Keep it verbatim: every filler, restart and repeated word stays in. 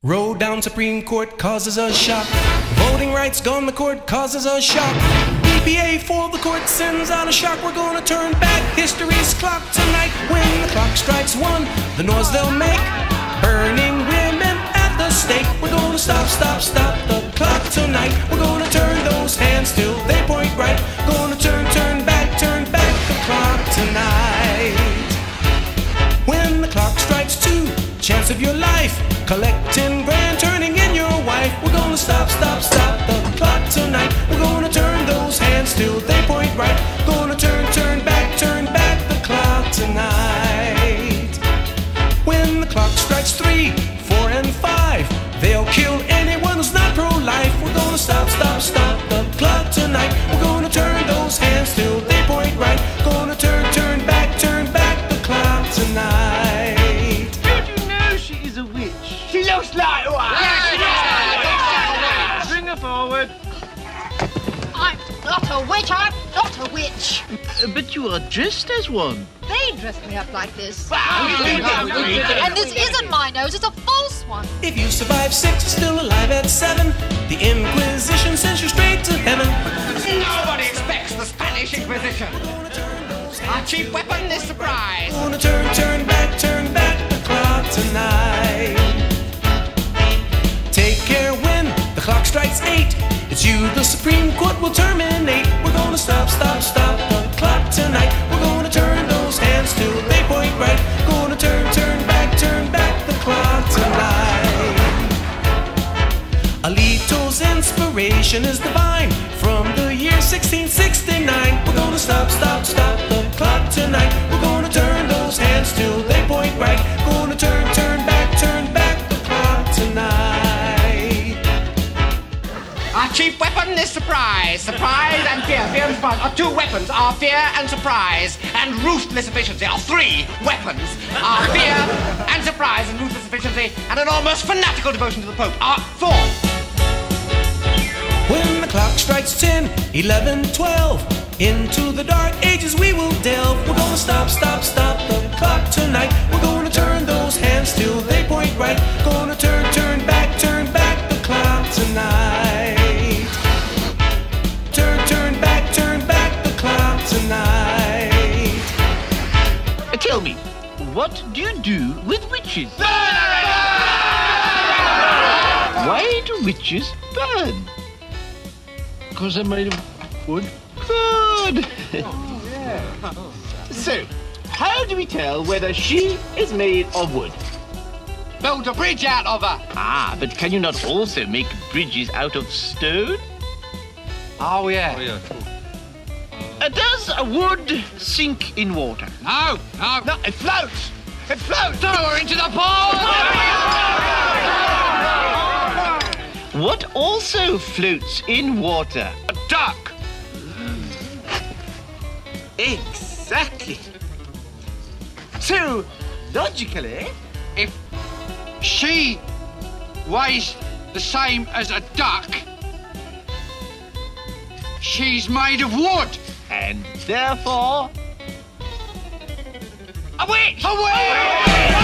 Road down Supreme Court causes a shock. Voting rights gone the court causes a shock. E P A for the court sends out a shock. We're gonna turn back history's clock tonight. When the clock strikes one, the noise they'll make, burning women at the stake. We're gonna stop, stop, stop the clock tonight. We're gonna turn those hands till they point right. Gonna turn, turn back, turn back the clock tonight. When the clock strikes two, chance of your life, collecting grand, turning in your wife. We're gonna stop, stop, stop the clock tonight. We're gonna turn those hands till they point right. Gonna turn, turn back, turn back the clock tonight. When the clock strikes three, four and five, they'll kill anyone who's not pro-life. We're gonna stop, stop, stop the clock tonight. We're gonna turn those hands till they point right. Gonna turn, turn back, turn back the clock tonight. She looks like one! Yeah, she looks like one! Bring her forward. I'm not a witch, I'm not a witch! Uh, but you are dressed as one. They dressed me up like this. And And this isn't my nose, it's a false one. If you survive six, still alive at seven, the Inquisition sends you straight to heaven. Nobody expects the Spanish Inquisition. Our chief weapon is surprise. Gonna turn, turn back, turn back the clock tonight. Take care when the clock strikes eight. It's you the Supreme Court will terminate. We're gonna stop, stop, stop the clock tonight. We're gonna turn those hands till they point right. Gonna turn, turn back, turn back the clock tonight. Alito's inspiration is divine. From the year sixteen sixty-nine, we're gonna stop, stop, stop the clock tonight. We're gonna turn those hands till they point right. Gonna turn, turn back, turn back the clock tonight. Our chief weapon is surprise. Surprise and fear. Fear and surprise are two weapons. Our fear and surprise and ruthless efficiency are three weapons. Our fear and surprise and ruthless efficiency and an almost fanatical devotion to the Pope are four. When the clock strikes ten, eleven, twelve, into the dark ages we will delve. We're gonna stop, stop, stop the clock tonight. We're gonna turn those hands till they point right. Gonna turn, turn back, turn back the clock tonight. Turn, turn back, turn back the clock tonight. Uh, tell me, what do you do with witches? Why do witches burn? Because they're made of wood. Good. Oh, yeah. So, how do we tell whether she is made of wood? Build a bridge out of her. Ah, but can you not also make bridges out of stone? Oh, yeah. Oh, yeah, cool. Uh, does a wood sink in water? No, no. No, it floats. It floats. Throw her into the pool. What also floats in water? A duck. Exactly. So, logically, If she weighs the same as a duck, she's made of wood. and therefore, A witch! A witch!